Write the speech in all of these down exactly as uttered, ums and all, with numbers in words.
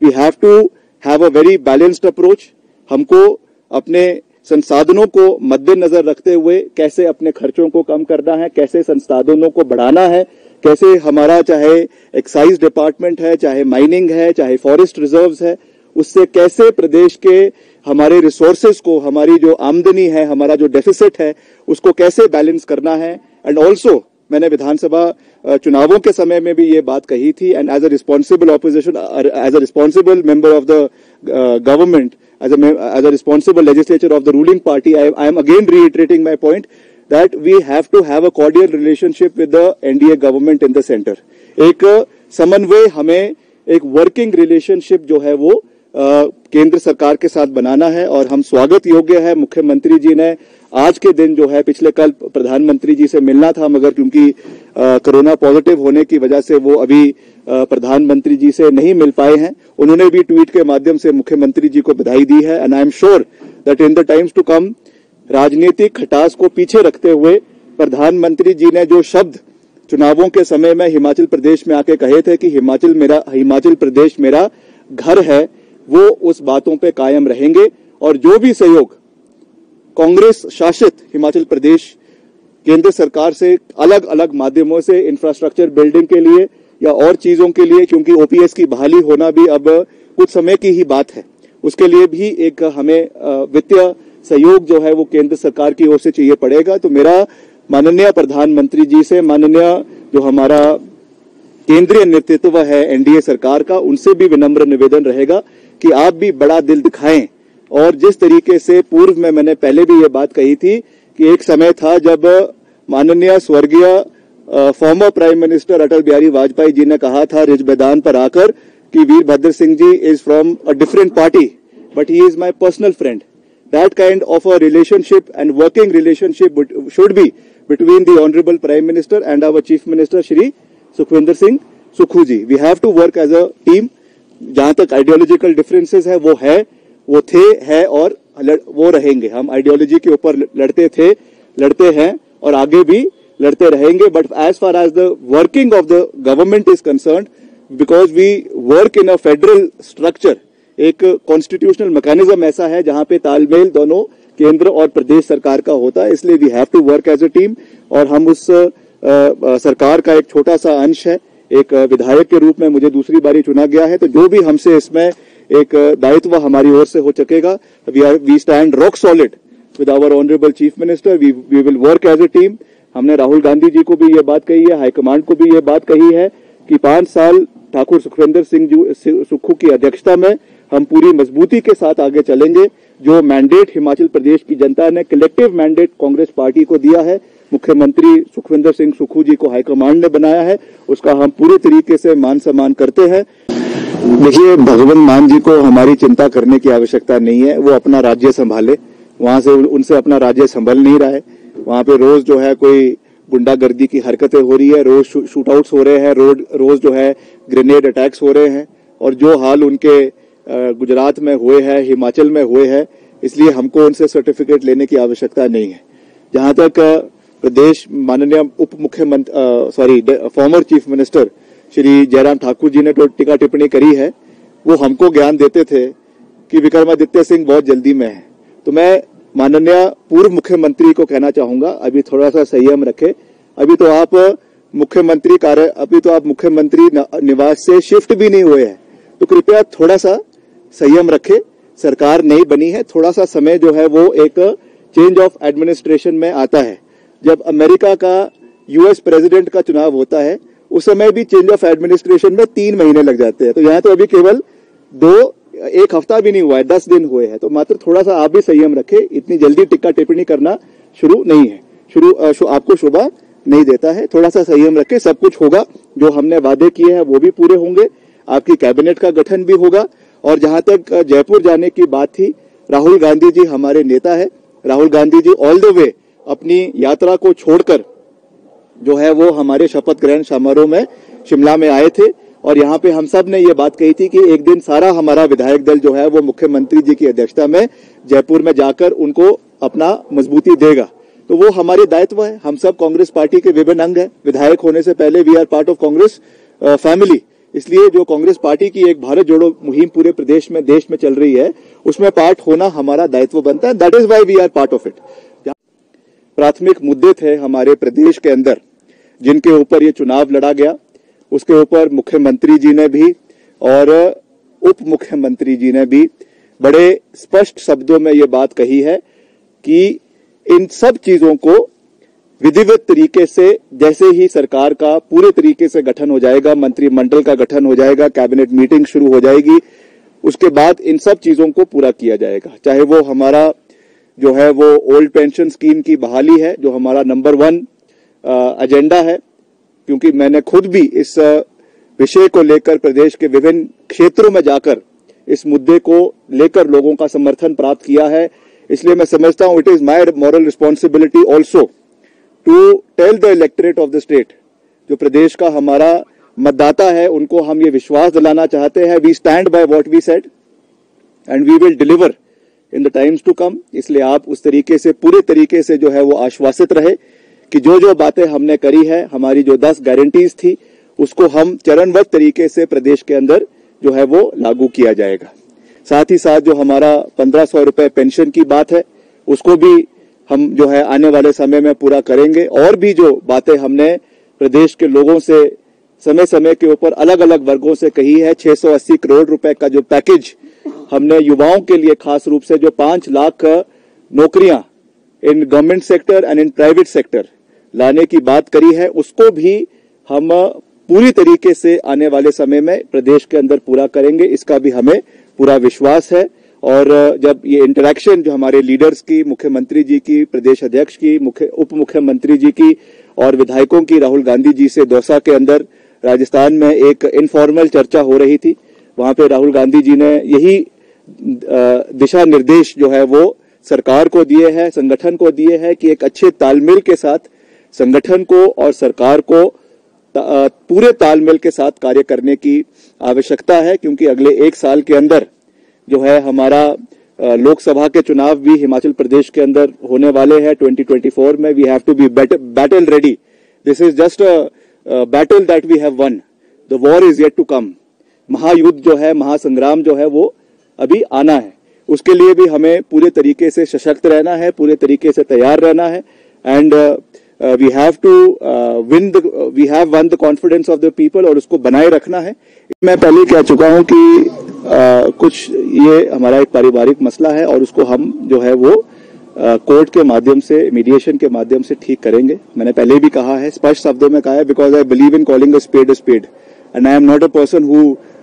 We have to have a very balanced approach. हमको अपने संसाधनों को मद्देनजर रखते हुए कैसे अपने खर्चों को कम करना है, कैसे संसाधनों को बढ़ाना है, कैसे हमारा चाहे एक्साइज डिपार्टमेंट है, चाहे माइनिंग है, चाहे फॉरेस्ट रिजर्व्स है, उससे कैसे प्रदेश के हमारे रिसोर्सेज को, हमारी जो आमदनी है, हमारा जो डेफिसिट है, उसको कैसे बैलेंस करना है। एंड ऑल्सो मैंने विधानसभा चुनावों के समय में भी ये बात कही थी, and as a responsible opposition, as a responsible member of the government, as a as a responsible legislature of the ruling party, I, I am again reiterating my point that we have to have a cordial relationship with the N D A government in the center. एक समन्वय, हमें एक working relationship जो है वो आ, केंद्र सरकार के साथ बनाना है, और हम स्वागत योग्य है। मुख्यमंत्री जी ने आज के दिन जो है, पिछले कल प्रधानमंत्री जी से मिलना था, मगर क्योंकि कोरोना पॉजिटिव होने की वजह से वो अभी प्रधानमंत्री जी से नहीं मिल पाए हैं। उन्होंने भी ट्वीट के माध्यम से मुख्यमंत्री जी को बधाई दी है। And I am sure that in the times to come, राजनीतिक खटास को पीछे रखते हुए प्रधानमंत्री जी ने जो शब्द चुनावों के समय में हिमाचल प्रदेश में आके कहे थे कि हिमाचल मेरा हिमाचल प्रदेश मेरा घर है, वो उस बातों पे कायम रहेंगे। और जो भी सहयोग कांग्रेस शासित हिमाचल प्रदेश केंद्र सरकार से अलग अलग माध्यमों से, इंफ्रास्ट्रक्चर बिल्डिंग के लिए या और चीजों के लिए, क्योंकि ओपीएस की बहाली होना भी अब कुछ समय की ही बात है, उसके लिए भी एक हमें वित्तीय सहयोग जो है वो केंद्र सरकार की ओर से चाहिए पड़ेगा। तो मेरा माननीय प्रधानमंत्री जी से, माननीय जो हमारा केंद्रीय नेतृत्व है एनडीए सरकार का, उनसे भी विनम्र निवेदन रहेगा कि आप भी बड़ा दिल दिखाएं। और जिस तरीके से पूर्व में मैंने पहले भी ये बात कही थी कि एक समय था जब माननीय स्वर्गीय former prime minister Atal Bihari Vajpayee ji ने कहा था रिज मैदान पर आकर कि Virbhadra Singh ji is from a different party but he is my personal friend. That kind of a relationship and working relationship should be between the honourable prime minister and our chief minister Shri Sukhvinder Singh Sukhu ji. We have to work as a team. जहां तक ideological differences है, वो है, वो थे, है और वो रहेंगे। हम आइडियोलॉजी के ऊपर लड़ते थे, लड़ते हैं और आगे भी लड़ते रहेंगे। But as far as the working of the government is concerned, because we work in a federal structure, एक कॉन्स्टिट्यूशनल मैकेनिज्म ऐसा है जहां पे तालमेल दोनों केंद्र और प्रदेश सरकार का होता है, इसलिए we have to work as a team. और हम उस आ, आ, सरकार का एक छोटा सा अंश है। एक विधायक के रूप में मुझे दूसरी बारी चुना गया है, तो जो भी हमसे इसमें एक दायित्व हमारी ओर से हो सकेगा, we are we stand rock solid with our honourable chief minister. We we will work as a team. हमने राहुल गांधी जी को भी ये बात कही है, हाईकमान को भी ये बात कही है कि पांच साल ठाकुर सुखविंदर सिंह सुक्खू की अध्यक्षता में हम पूरी मजबूती के साथ आगे चलेंगे। जो मैंडेट हिमाचल प्रदेश की जनता ने, कलेक्टिव मैंडेट कांग्रेस पार्टी को दिया है, मुख्यमंत्री सुखविंदर सिंह सुक्खू जी को हाईकमान ने बनाया है, उसका हम पूरे तरीके से मान सम्मान करते हैं। देखिए, भगवंत मान जी को हमारी चिंता करने की आवश्यकता नहीं है। वो अपना राज्य संभाले, वहां से उनसे अपना राज्य संभल नहीं रहा है। वहां पे रोज जो है कोई गुंडागर्दी की हरकतें हो रही है, रोज शूट आउट्स हो रहे हैं, रोज रोज जो है ग्रेनेड अटैक्स हो रहे हैं। और जो हाल उनके गुजरात में हुए हैं, हिमाचल में हुए हैं, इसलिए हमको उनसे सर्टिफिकेट लेने की आवश्यकता नहीं है। जहां तक प्रदेश माननीय उप मुख्यमंत्री sorry former chief minister Shri Jairam Thakur ji ने तो टीका टिप्पणी करी है, वो हमको ज्ञान देते थे कि विक्रमादित्य सिंह बहुत जल्दी में है। तो मैं माननीय पूर्व मुख्यमंत्री को कहना चाहूंगा, अभी थोड़ा सा संयम रखे। अभी तो आप मुख्यमंत्री कार्य अभी तो आप मुख्यमंत्री निवास से शिफ्ट भी नहीं हुए हैं, तो कृपया थोड़ा सा संयम रखे। सरकार नई बनी है, थोड़ा सा समय जो है वो एक चेंज ऑफ एडमिनिस्ट्रेशन में आता है। जब अमेरिका का यूएस प्रेसिडेंट का चुनाव होता है, उस समय भी चेंज ऑफ एडमिनिस्ट्रेशन में तीन महीने लग जाते हैं। तो यहाँ तो अभी केवल दो एक हफ्ता भी नहीं हुआ है, दस दिन हुए हैं। तो मात्र थोड़ा सा आप भी संयम रखे, इतनी जल्दी टिक्का टिप्पणी करना शुरू नहीं है, शुरू शु, आपको शोभा नहीं देता है। थोड़ा सा संयम रखे, सब कुछ होगा। जो हमने वादे किए हैं वो भी पूरे होंगे, आपकी कैबिनेट का गठन भी होगा। और जहां तक जयपुर जाने की बात थी, राहुल गांधी जी हमारे नेता है। Rahul Gandhi ji all the way अपनी यात्रा को छोड़कर जो है वो हमारे शपथ ग्रहण समारोह में शिमला में आए थे। और यहाँ पे हम सब ने ये बात कही थी कि एक दिन सारा हमारा विधायक दल जो है वो मुख्यमंत्री जी की अध्यक्षता में जयपुर में जाकर उनको अपना मजबूती देगा। तो वो हमारी दायित्व है। हम सब कांग्रेस पार्टी के विभिन्न अंग है। विधायक होने से पहले we are part of Congress family, इसलिए जो कांग्रेस पार्टी की एक भारत जोड़ो मुहिम पूरे प्रदेश में देश में चल रही है, उसमें पार्ट होना हमारा दायित्व बनता है। That is why we are part of it. प्राथमिक मुद्दे थे हमारे प्रदेश के अंदर जिनके ऊपर ये चुनाव लड़ा गया, उसके ऊपर मुख्यमंत्री जी ने भी और उप मुख्यमंत्री जी ने भी बड़े स्पष्ट शब्दों में ये बात कही है कि इन सब चीजों को विधिवत तरीके से, जैसे ही सरकार का पूरे तरीके से गठन हो जाएगा, मंत्रिमंडल का गठन हो जाएगा, कैबिनेट मीटिंग शुरू हो जाएगी, उसके बाद इन सब चीजों को पूरा किया जाएगा। चाहे वो हमारा जो है वो ओल्ड पेंशन स्कीम की बहाली है, जो हमारा नंबर वन एजेंडा है, क्योंकि मैंने खुद भी इस विषय को लेकर प्रदेश के विभिन्न क्षेत्रों में जाकर इस मुद्दे को लेकर लोगों का समर्थन प्राप्त किया है। इसलिए मैं समझता हूं it is my moral responsibility also to tell the electorate of the state, जो प्रदेश का हमारा मतदाता है, उनको हम ये विश्वास दिलाना चाहते हैं, we stand by what we said and we will deliver in the times to come. इसलिए आप उस तरीके से पूरे तरीके से जो है वो आश्वासित रहे कि जो जो बातें हमने करी है, हमारी जो दस गारंटीज थी, उसको हम चरणबद्ध तरीके से प्रदेश के अंदर जो है वो लागू किया जाएगा। साथ ही साथ जो हमारा पंद्रह सौ रुपए पेंशन की बात है, उसको भी हम जो है आने वाले समय में पूरा करेंगे। और भी जो बातें हमने प्रदेश के लोगों से समय समय के ऊपर अलग अलग वर्गों से कही है, छह सौ अस्सी करोड़ रुपए का जो पैकेज हमने युवाओं के लिए खास रूप से जो पांच लाख नौकरियां in government sector and in private sector लाने की बात करी है, उसको भी हम पूरी तरीके से आने वाले समय में प्रदेश के अंदर पूरा करेंगे। इसका भी हमें पूरा विश्वास है। और जब ये इंटरेक्शन जो हमारे लीडर्स की, मुख्यमंत्री जी की, प्रदेश अध्यक्ष की, मुख्य उप मुख्यमंत्री जी की और विधायकों की राहुल गांधी जी से दौसा के अंदर राजस्थान में एक इनफॉर्मल चर्चा हो रही थी, वहां पे राहुल गांधी जी ने यही दिशा निर्देश जो है वो सरकार को दिए हैं, संगठन को दिए हैं कि एक अच्छे तालमेल के साथ संगठन को और सरकार को पूरे तालमेल के साथ कार्य करने की आवश्यकता है, क्योंकि अगले एक साल के अंदर जो है हमारा लोकसभा के चुनाव भी हिमाचल प्रदेश के अंदर होने वाले हैं। ट्वेंटी ट्वेंटी फोर में we have to be battle ready. This is just a battle that we have won, the war is yet to come. महायुद्ध जो है, महासंग्राम जो है वो अभी आना है। उसके लिए भी हमें पूरे तरीके से सशक्त रहना है, पूरे तरीके से तैयार रहना है। And we have to win the we have won the confidence of the people, और उसको बनाए रखना है। मैं पहले कह चुका हूं कि uh, कुछ ये हमारा एक पारिवारिक मसला है और उसको हम जो है वो कोर्ट uh, के माध्यम से, मीडिएशन के माध्यम से ठीक करेंगे। मैंने पहले भी कहा है, स्पष्ट शब्दों में कहा है, because I believe in calling a spade a spade and I am not a person who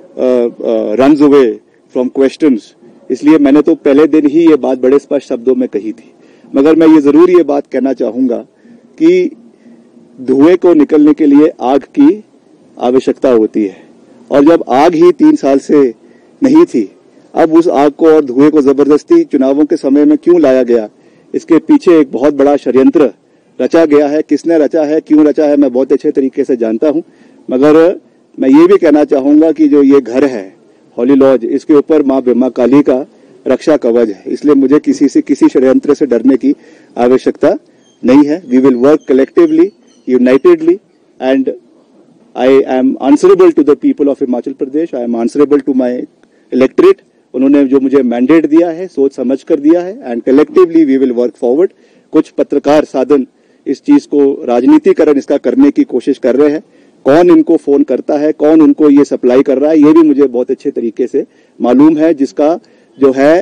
runs away from questions. इसलिए मैंने तो पहले दिन ही ये बात बड़े स्पष्ट शब्दों में कही थी। मगर मैं ये जरूर ये बात कहना चाहूंगा कि धुएं को निकलने के लिए आग की आवश्यकता होती है, और जब आग ही तीन साल से नहीं थी, अब उस आग को और धुएं को जबरदस्ती चुनावों के समय में क्यों लाया गया, इसके पीछे एक बहुत बड़ा षड्यंत्र रचा गया है। किसने रचा है, क्यों रचा है, मैं बहुत अच्छे तरीके से जानता हूं। मगर मैं ये भी कहना चाहूंगा कि जो ये घर है हॉली लॉज, इसके ऊपर माँ ब्रह्मा काली का रक्षा कवच है। इसलिए मुझे किसी से, किसी षड्यंत्र से डरने की आवश्यकता नहीं है। We will work collectively, unitedly, and I am answerable to the people of Himachal Pradesh. I am answerable to my electorate. उन्होंने जो मुझे मैंडेट दिया है, सोच समझ कर दिया है, and collectively we will work forward. कुछ पत्रकार साधन इस चीज को राजनीतिकरण इसका करने की कोशिश कर रहे हैं। कौन इनको फोन करता है, कौन उनको ये सप्लाई कर रहा है, ये भी मुझे बहुत अच्छे तरीके से मालूम है, जिसका जो है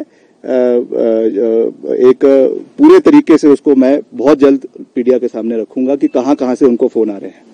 एक पूरे तरीके से उसको मैं बहुत जल्द मीडिया के सामने रखूंगा कि कहां कहां से उनको फोन आ रहे हैं।